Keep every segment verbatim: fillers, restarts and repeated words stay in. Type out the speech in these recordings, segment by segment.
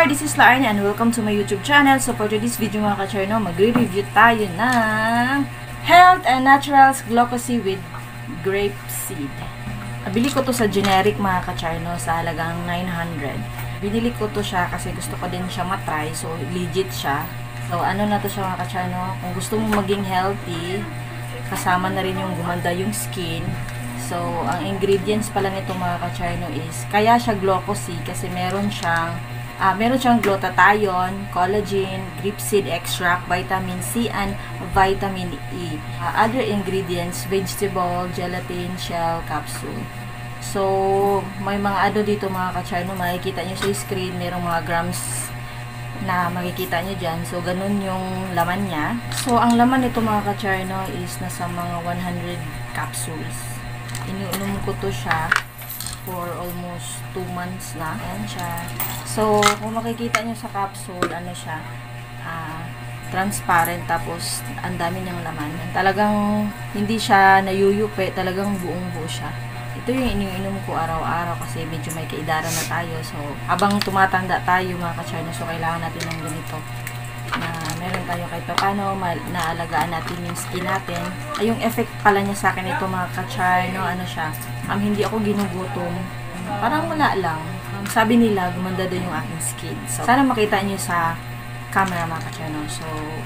this is Laarne and welcome to my YouTube channel. So for today's video mga ka-Cherno, magre-review tayo ng Health and Naturals Glucosea with Grape Seed. Nabili ko to sa generic mga ka-Cherno sa halagang nine hundred. Binili ko to siya kasi gusto ko din siya matry, so legit siya. So ano na to siya mga ka-Cherno, kung gusto mo maging healthy, kasama na rin yung gumanda yung skin. So, ang ingredients pala nito mga ka-Cherno is, kaya siya glucosea kasi meron siyang, uh, meron siyang glutathione, collagen, grapeseed extract, vitamin C, and vitamin E. Uh, other ingredients, vegetable, gelatin, shell, capsule. So, may mga ano dito mga ka-Cherno, makikita nyo sa screen, merong mga grams na makikita nyo dyan. So, ganun yung laman niya. So, ang laman nito mga ka-Cherno is nasa mga one hundred capsules. Iniunom ko to siya for almost two months na. Ayan siya. So, kung makikita nyo sa capsule, ano siya, uh, transparent, tapos ang dami niyang laman. Talagang hindi siya nayuyupe, talagang buong buo siya. Ito yung iniinom ko araw-araw kasi medyo may kaidaran na tayo. So, habang tumatanda tayo mga ka-Cherno, so kailangan natin ng ganito. Na meron tayo kahit pa paano naalagaan natin yung skin natin. Ay, yung effect pala niya sa akin ito mga ka-Cherno, ano siya, um, hindi ako ginugutom. Parang wala lang. Um, sabi nila, gumanda doon yung aking skin. So, sana makita niyo sa camera mga ka-Cherno. So,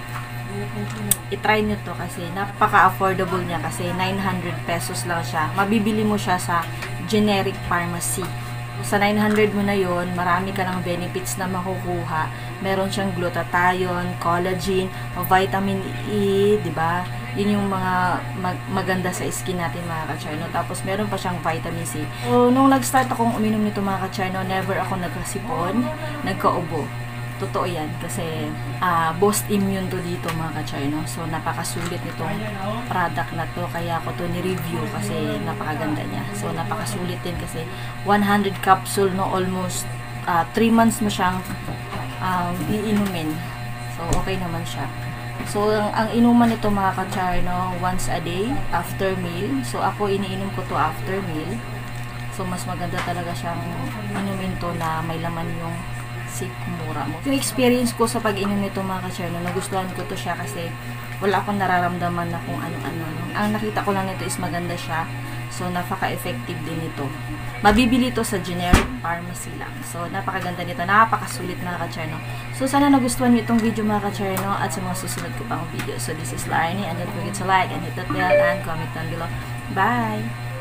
itry nyo to kasi napaka-affordable niya kasi nine hundred pesos lang siya. Mabibili mo siya sa generic pharmacy. Sa nine hundred mo na yon, marami ka ng benefits na makukuha. Meron siyang glutathione, collagen, vitamin E, di ba? Yun yung mga mag maganda sa skin natin mga ka-Cherno. Tapos meron pa siyang vitamin C. So, nung nag-start akong uminom nito mga ka-Cherno, never ako nagkasipon, nagkaubo. Totoo yan kasi uh, boost immune to dito mga ka-Cherno. So, napakasulit nitong product na to. Kaya ako to ni-review kasi napakaganda niya. So, napakasulit din kasi one hundred capsule, no, almost uh, three months mo siyang um, iinumin. So, okay naman siya. So, ang, ang inuman nito mga ka-Cherno, once a day, after meal. So, ako iniinom ko to after meal. So, mas maganda talaga siyang inumin to na may laman yung sikmura mo. Yung experience ko sa pag-inom nito mga ka-Cherno, nagustuhan ko to siya kasi wala akong nararamdaman na kung ano-ano. Ang nakita ko lang nito is maganda siya. So, napaka-effective din ito. Mabibili to sa generic pharmacy lang. So, napakaganda nito. Napakasulit mga ka-Cherno. So, sana nagustuhan niyo itong video mga ka-Cherno at sa mga susunod ko pang video. So, this is Laarne and don't forget to like and hit that bell and comment down below. Bye!